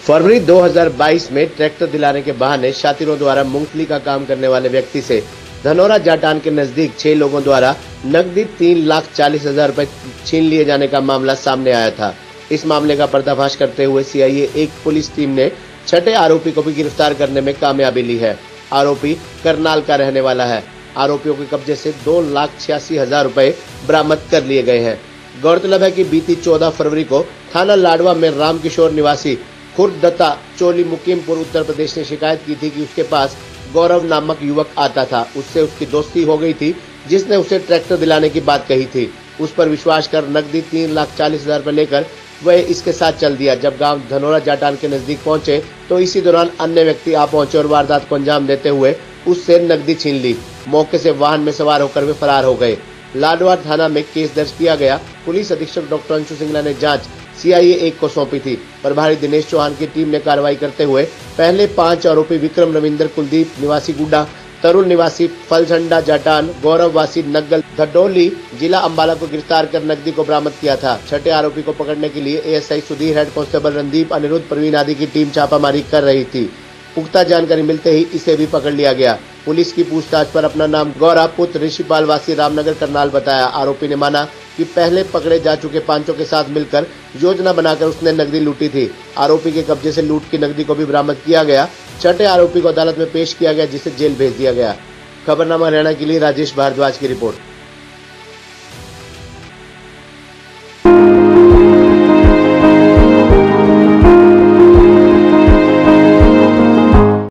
फरवरी 2022 में ट्रैक्टर दिलाने के बहाने शातिरों द्वारा मूंगफली का काम करने वाले व्यक्ति से धनौरा जाटान के नजदीक 6 लोगों द्वारा नकदी 3,40,000 रुपए छीन लिए जाने का मामला सामने आया था। इस मामले का पर्दाफाश करते हुए सीआईए 1 पुलिस टीम ने छठे आरोपी को भी गिरफ्तार करने में कामयाबी ली है। आरोपी करनाल का रहने वाला है। आरोपियों के कब्जे से 2,86,000 रुपए बरामद कर लिए गए हैं। गौरतलब है कि बीती 14 फरवरी को थाना लाडवा में रामकिशोर निवासी खुर्दत्ता चोली मुकीमपुर उत्तर प्रदेश ने शिकायत की थी कि उसके पास गौरव नामक युवक आता था। उससे उसकी दोस्ती हो गई थी, जिसने उसे ट्रैक्टर दिलाने की बात कही थी। उस पर विश्वास कर नकदी 3,40,000 रुपए लेकर वह इसके साथ चल दिया। जब गांव धनौरा जाटान के नजदीक पहुंचे तो इसी दौरान अन्य व्यक्ति आ पहुंचे और वारदात को अंजाम देते हुए उससे नकदी छीन ली। मौके से वाहन में सवार होकर वे फरार हो गए। लाडवा थाना में केस दर्ज किया गया। पुलिस अधीक्षक डॉक्टर अंशु सिंगला ने जांच सीआईए 1 को सौंपी थी। प्रभारी दिनेश चौहान की टीम ने कार्रवाई करते हुए पहले 5 आरोपी विक्रम रविंदर कुलदीप निवासी गुड्डा, तरुण निवासी फलझंडा जाटान, गौरव वासी नग्गल धडोली जिला अंबाला को गिरफ्तार कर नकदी को बरामद किया था। छठे आरोपी को पकड़ने के लिए ASI Sudhir, head constable Randeep, Anirudh, Praveen आदि की टीम छापामारी कर रही थी। पुख्ता जानकारी मिलते ही इसे भी पकड़ लिया गया। पुलिस की पूछताछ पर अपना नाम गौरव पुत्र ऋषिपाल वासी रामनगर करनाल बताया। आरोपी ने माना कि पहले पकड़े जा चुके पांचों के साथ मिलकर योजना बनाकर उसने नकदी लूटी थी। आरोपी के कब्जे से लूट की नकदी को भी बरामद किया गया। छठे आरोपी को अदालत में पेश किया गया, जिसे जेल भेज दिया गया। खबरनामा हरियाणा के लिए राजेश भारद्वाज की रिपोर्ट।